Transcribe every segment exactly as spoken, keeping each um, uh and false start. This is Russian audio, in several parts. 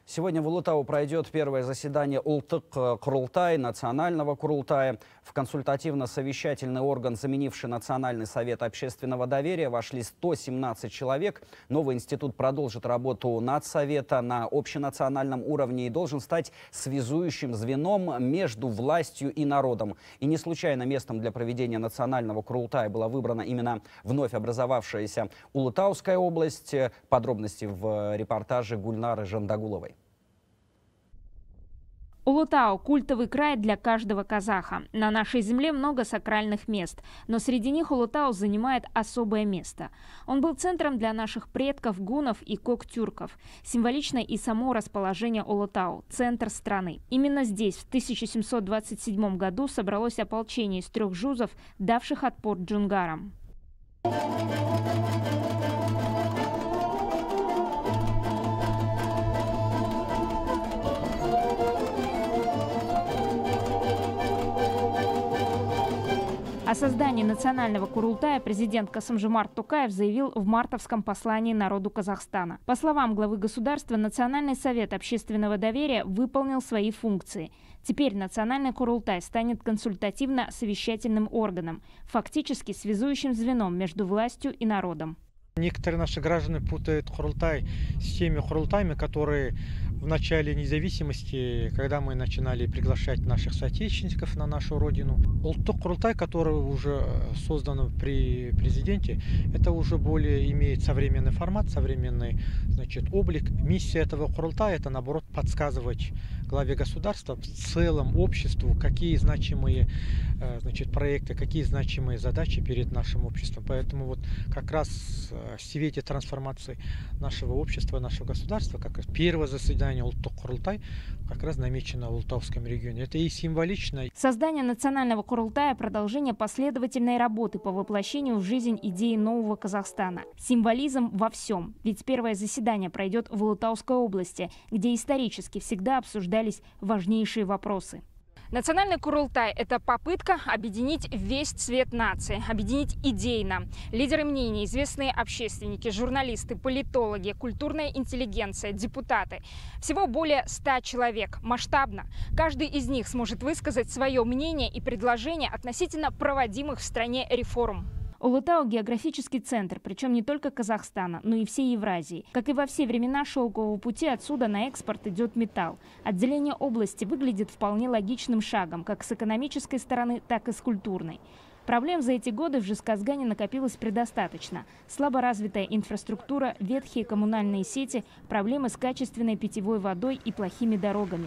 Сегодня в Улутау пройдет первое заседание Ултык-Курултай, национального Курултая. В консультативно-совещательный орган, заменивший Национальный совет общественного доверия, вошли сто семнадцать человек. Новый институт продолжит работу Надсовета на общенациональном уровне и должен стать связующим звеном между властью и народом. И не случайно местом для проведения национального Курултая была выбрана именно вновь образовавшаяся Улутауская область. Подробности в репортаже Гульнары Жандагуловой. Улутау – культовый край для каждого казаха. На нашей земле много сакральных мест, но среди них Улутау занимает особое место. Он был центром для наших предков, гуннов и коктюрков. Символично и само расположение Улутау – центр страны. Именно здесь в тысяча семьсот двадцать седьмом году собралось ополчение из трех жузов, давших отпор джунгарам. О создании национального Курултая президент Касым-Жомарт Токаев заявил в мартовском послании народу Казахстана. По словам главы государства, Национальный совет общественного доверия выполнил свои функции. Теперь Национальный Курултай станет консультативно-совещательным органом, фактически связующим звеном между властью и народом. Некоторые наши граждане путают Курултай с теми Курултаями, которые в начале независимости, когда мы начинали приглашать наших соотечественников на нашу родину. Улттык Курултай, который уже создан при президенте, это уже более имеет современный формат, современный, значит, облик. Миссия этого Курултая – это, наоборот, подсказывать главе государства, в целом обществу, какие значимые, значит, проекты, какие значимые задачи перед нашим обществом. Поэтому вот как раз в свете трансформации нашего общества, нашего государства, как раз первое заседание Улттык Курултай как раз намечено в Ултауском регионе. Это и символично. Создание национального Курултая – продолжение последовательной работы по воплощению в жизнь идеи нового Казахстана. Символизм во всем. Ведь первое заседание пройдет в Улутауской области, где исторически всегда обсуждались важнейшие вопросы. Национальный Курултай – это попытка объединить весь цвет нации, объединить идейно. Лидеры мнений, известные общественники, журналисты, политологи, культурная интеллигенция, депутаты. Всего более ста человек. Масштабно. Каждый из них сможет высказать свое мнение и предложение относительно проводимых в стране реформ. Улутау – географический центр, причем не только Казахстана, но и всей Евразии. Как и во все времена шелкового пути, отсюда на экспорт идет металл. Отделение области выглядит вполне логичным шагом, как с экономической стороны, так и с культурной. Проблем за эти годы в Жезказгане накопилось предостаточно. Слабо развитая инфраструктура, ветхие коммунальные сети, проблемы с качественной питьевой водой и плохими дорогами.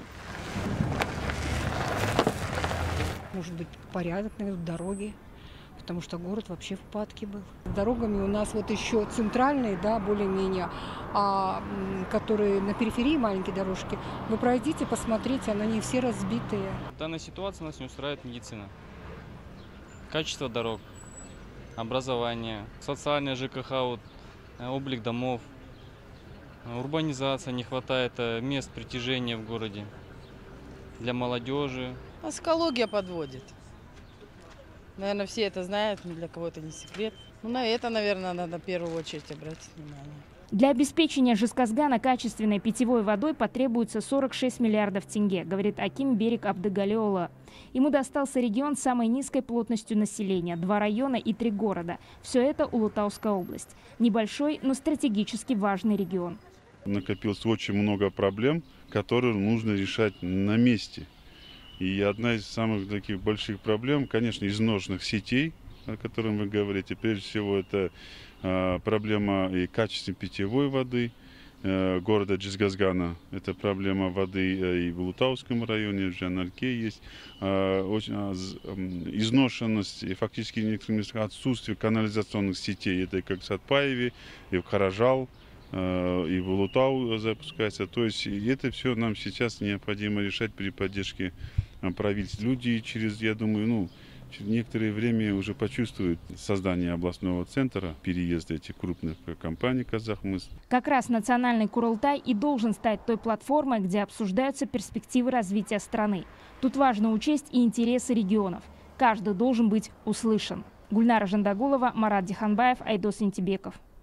Может быть, порядок на дороге. Потому что город вообще в упадке был. Дорогами у нас вот еще центральные, да, более-менее, а которые на периферии маленькие дорожки. Вы пройдите, посмотрите, они все разбитые. Данная ситуация нас не устраивает медицина. Качество дорог, образование, социальное ЖКХ, вот, облик домов, урбанизация, не хватает мест притяжения в городе для молодежи. Экология подводит. Наверное, все это знают, ни для кого это не секрет. Ну, на это, наверное, надо в первую очередь обратить внимание. Для обеспечения Жезказгана качественной питьевой водой потребуется сорок шесть миллиардов тенге, говорит Аким Берик Абдыгалиола. Ему достался регион с самой низкой плотностью населения, два района и три города. Все это Улутауская область. Небольшой, но стратегически важный регион. Накопилось очень много проблем, которые нужно решать на месте. И одна из самых таких больших проблем, конечно, изношенных сетей, о котором вы говорите. Прежде всего, это э, проблема и качества питьевой воды э, города Жезказгана. Это проблема воды э, и в Улутауском районе, в Жанарке есть. Э, очень, э, изношенность и фактически в некоторых местах отсутствие канализационных сетей. Это как в Сатпаеве, и в Харажал, э, и в Улутау запускается. То есть это все нам сейчас необходимо решать при поддержке правительств. Люди через, я думаю, ну, через некоторое время уже почувствуют создание областного центра, переезда этих крупных компаний «Казахмыс». Как раз национальный Курултай и должен стать той платформой, где обсуждаются перспективы развития страны. Тут важно учесть и интересы регионов. Каждый должен быть услышан. Гульнара Жандагулова, Марат Диханбаев, Айдос Интибеков.